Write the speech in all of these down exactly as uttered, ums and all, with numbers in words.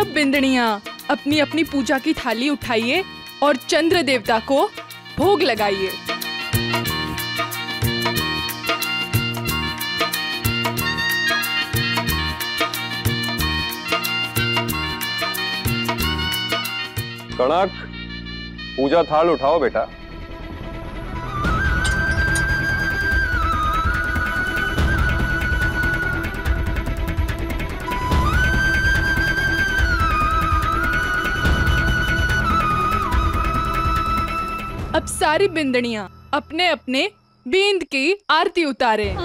सब बिंदनियाँ अपनी अपनी पूजा की थाली उठाइए और चंद्र देवता को भोग लगाइए। कणक, पूजा थाल उठाओ बेटा। अब सारी बिंदनियाँ अपने अपने बींद की आरती उतारे।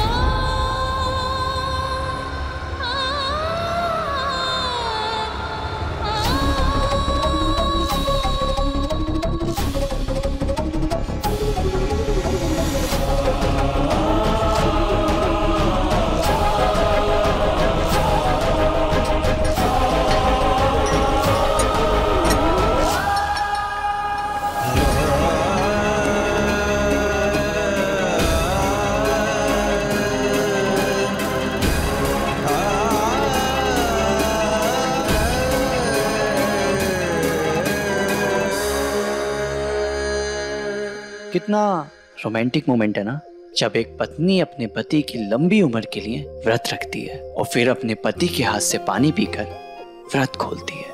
कितना रोमांटिक मोमेंट है ना, जब एक पत्नी अपने पति की लंबी उम्र के लिए व्रत रखती है और फिर अपने पति के हाथ से पानी पीकर व्रत खोलती है।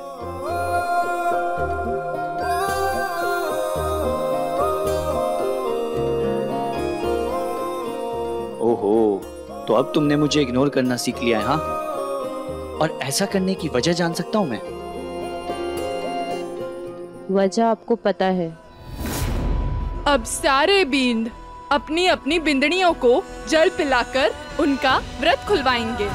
ओहो, तो अब तुमने मुझे इग्नोर करना सीख लिया है, हाँ? और ऐसा करने की वजह जान सकता हूं मैं? वजह आपको पता है। अब सारे बींद अपनी अपनी बिंदनियों को जल पिलाकर उनका व्रत खुलवाएंगे।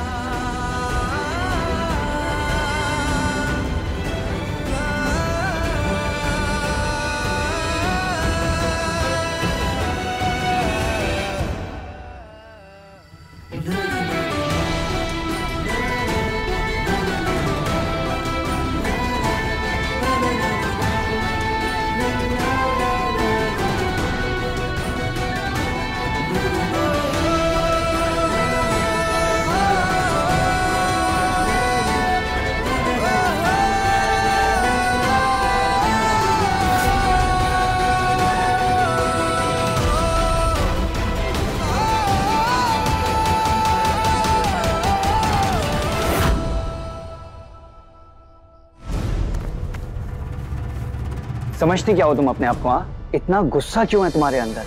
समझती क्या हो तुम अपने आप को? हाँ, इतना गुस्सा क्यों है तुम्हारे अंदर?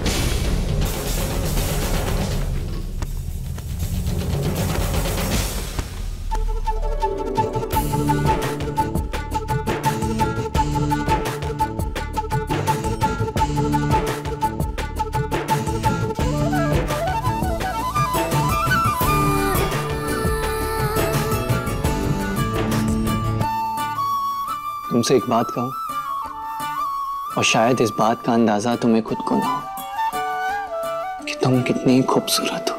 तुमसे एक बात कहूं, और शायद इस बात का अंदाजा तुम्हें खुद को ना हो कि तुम कितनी खूबसूरत हो।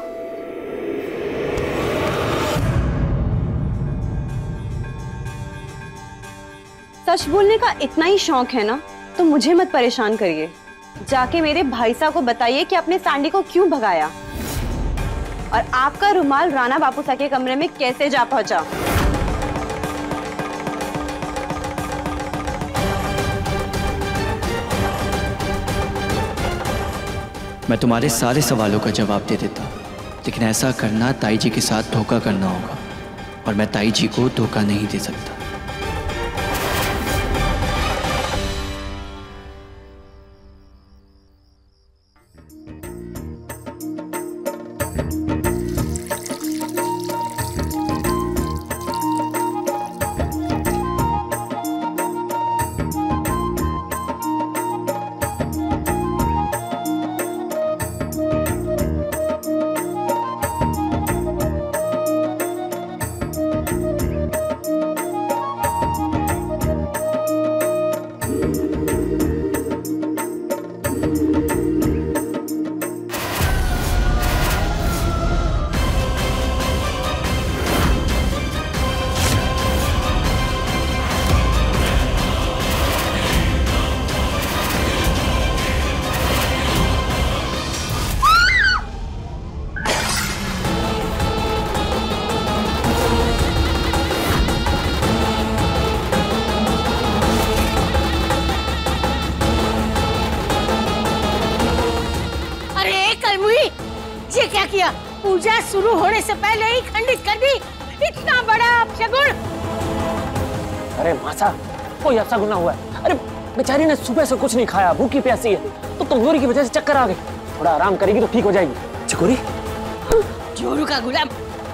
सच बोलने का इतना ही शौक है ना, तो मुझे मत परेशान करिए। जाके मेरे भाई साहब को बताइए कि अपने सांडी को क्यों भगाया और आपका रुमाल राणा बापू साहब के कमरे में कैसे जा पहुंचा। मैं तुम्हारे सारे सवालों का जवाब दे देता, लेकिन ऐसा करना ताई जी के साथ धोखा करना होगा, और मैं ताई जी को धोखा नहीं दे सकता। ये क्या किया? पूजा शुरू होने से पहले ही खंडित कर दी। इतना बड़ा अपशगुन। अरे मासा, कोई अपशगुन ना हुआ है। अरे बेचारी ने सुबह से कुछ नहीं खाया, भूखी प्यासी है, तो कमजोरी की वजह से चक्कर आ गए। थोड़ा आराम करेगी तो ठीक हो जाएगी। चकोरी, जोरू का गुलाम।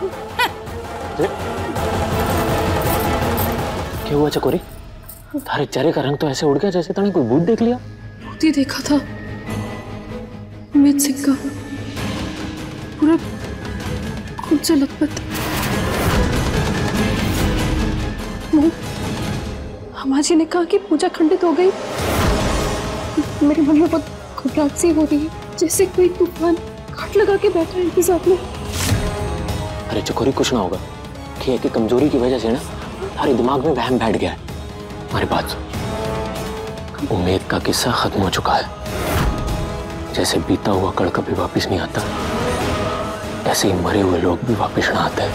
क्या हुआ चकोरी? तारे चेहरे का रंग तो ऐसे उड़ गया जैसे तूने कोई भूत देख लिया। भूत ही देखा था। उम्मीद सिंह का पूरा खुद से लथपथ। हमारी जी ने कहा कि पूजा खंडित हो गई। मेरे मन में बहुत घबराहट सी हो रही है, जैसे कोई तूफान घाट लगा के बैठा है इनके साथ में। अरे चकोरी, कुछ ना होगा। ठीक है, कमजोरी की वजह से ना हमारे दिमाग में वहम बैठ गया है। हमारी बात सुन, उम्मीद का किस्सा खत्म हो चुका है। जैसे बीता हुआ कल कभी वापस नहीं आता, ऐसे ही मरे हुए लोग भी वापस ना आते।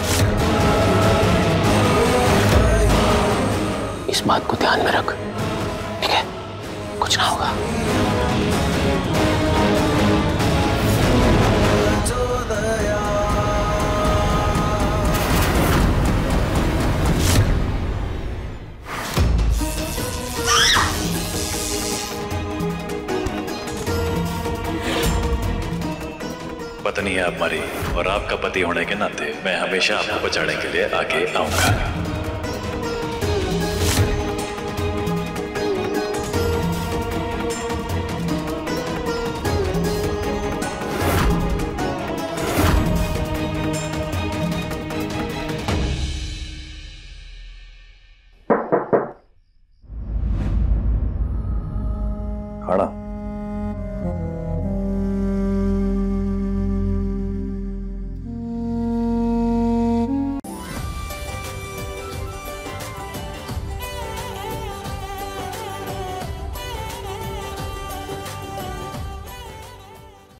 इस बात को ध्यान में रख, ठीक है? कुछ ना होगा। पत्नी है आप मरी और आपका पति होने के नाते मैं हमेशा आपको बचाने के लिए आगे आऊंगा।